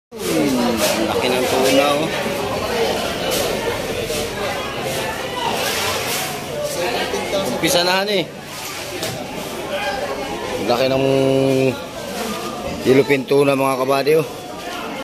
Laki ng tuna, oh. Umpisa na eh. Laki ng yellowfin tuna, mga kabady, oh.